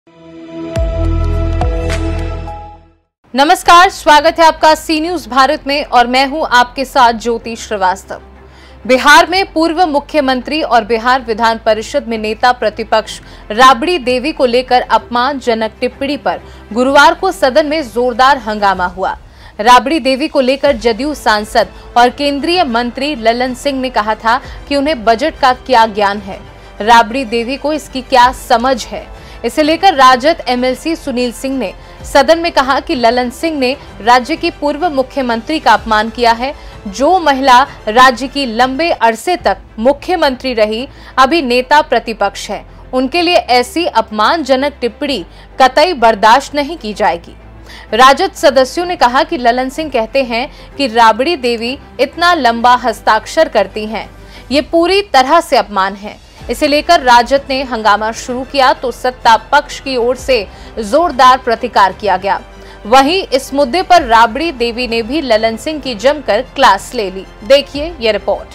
नमस्कार, स्वागत है आपका सी न्यूज भारत में और मैं हूं आपके साथ ज्योति श्रीवास्तव। बिहार में पूर्व मुख्यमंत्री और बिहार विधान परिषद में नेता प्रतिपक्ष राबड़ी देवी को लेकर अपमानजनक टिप्पणी पर गुरुवार को सदन में जोरदार हंगामा हुआ। राबड़ी देवी को लेकर जदयू सांसद और केंद्रीय मंत्री ललन सिंह ने कहा था कि उन्हें बजट का क्या ज्ञान है, राबड़ी देवी को इसकी क्या समझ है। इसे लेकर राजद एमएलसी सुनील सिंह ने सदन में कहा कि ललन सिंह ने राज्य की पूर्व मुख्यमंत्री का अपमान किया है। जो महिला राज्य की लंबे अरसे तक मुख्यमंत्री रही, अभी नेता प्रतिपक्ष है, उनके लिए ऐसी अपमानजनक टिप्पणी कतई बर्दाश्त नहीं की जाएगी। राजद सदस्यों ने कहा कि ललन सिंह कहते हैं कि राबड़ी देवी इतना लंबा हस्ताक्षर करती हैं, ये पूरी तरह से अपमान है। इसे लेकर राजद ने हंगामा शुरू किया तो सत्ता पक्ष की ओर से जोरदार प्रतिकार किया गया। वहीं इस मुद्दे पर राबड़ी देवी ने भी ललन सिंह की जमकर क्लास ले ली। देखिए ये रिपोर्ट।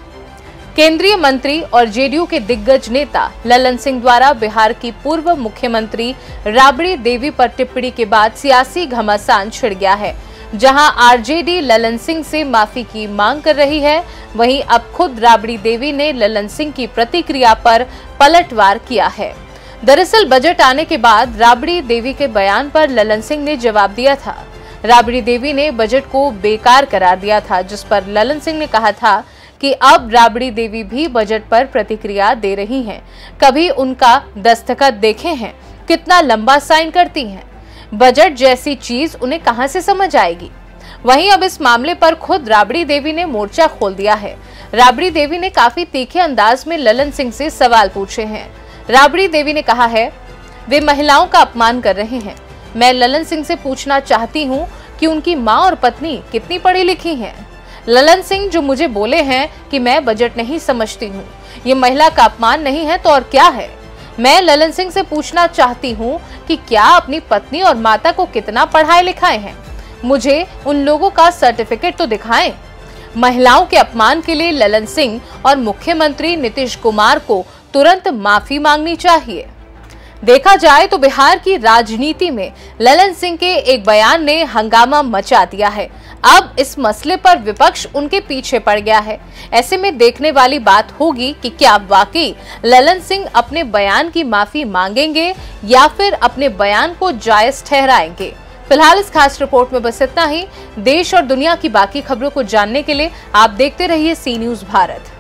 केंद्रीय मंत्री और जेडीयू के दिग्गज नेता ललन सिंह द्वारा बिहार की पूर्व मुख्यमंत्री राबड़ी देवी पर टिप्पणी के बाद सियासी घमासान छिड़ गया है। जहां आरजेडी ललन सिंह से माफी की मांग कर रही है, वहीं अब खुद राबड़ी देवी ने ललन सिंह की प्रतिक्रिया पर पलटवार किया है। दरअसल बजट आने के बाद राबड़ी देवी के बयान पर ललन सिंह ने जवाब दिया था। राबड़ी देवी ने बजट को बेकार करार दिया था, जिस पर ललन सिंह ने कहा था कि अब राबड़ी देवी भी बजट पर प्रतिक्रिया दे रही हैं। कभी उनका दस्तखत देखे हैं, कितना लंबा साइन करती हैं। बजट जैसी चीज उन्हें कहां से समझ आएगी। वहीं अब इस मामले पर खुद राबड़ी देवी ने मोर्चा खोल दिया है। राबड़ी देवी ने काफी तीखे अंदाज में ललन सिंह से सवाल पूछे हैं। राबड़ी देवी ने कहा है, वे महिलाओं का अपमान कर रहे हैं। मैं ललन सिंह से पूछना चाहती हूं कि उनकी मां और पत्नी कितनी पढ़ी लिखी हैं। ललन सिंह जो मुझे बोले हैं कि मैं बजट नहीं समझती हूँ, ये महिला का अपमान नहीं है तो और क्या है। मैं ललन सिंह से पूछना चाहती हूँ कि क्या अपनी पत्नी और माता को कितना पढ़ाए लिखाए हैं, मुझे उन लोगों का सर्टिफिकेट तो दिखाएं। महिलाओं के अपमान के लिए ललन सिंह और मुख्यमंत्री नीतीश कुमार को तुरंत माफी मांगनी चाहिए। देखा जाए तो बिहार की राजनीति में ललन सिंह के एक बयान ने हंगामा मचा दिया है। अब इस मसले पर विपक्ष उनके पीछे पड़ गया है। ऐसे में देखने वाली बात होगी कि क्या वाकई ललन सिंह अपने बयान की माफी मांगेंगे या फिर अपने बयान को जायज ठहराएंगे। फिलहाल इस खास रिपोर्ट में बस इतना ही। देश और दुनिया की बाकी खबरों को जानने के लिए आप देखते रहिए सी न्यूज भारत।